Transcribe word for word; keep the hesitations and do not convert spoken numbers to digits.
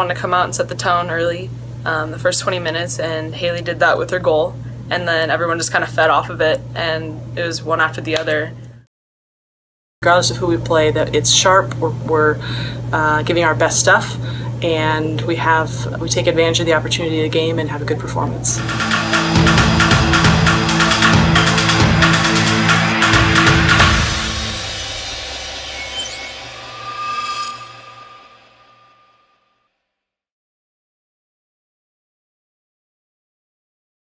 wanted to come out and set the tone early, um, the first twenty minutes, and Haley did that with her goal, and then everyone just kind of fed off of it, and it was one after the other. Regardless of who we play, that it's sharp, we're, we're uh, giving our best stuff, and we have we take advantage of the opportunity of the game and have a good performance.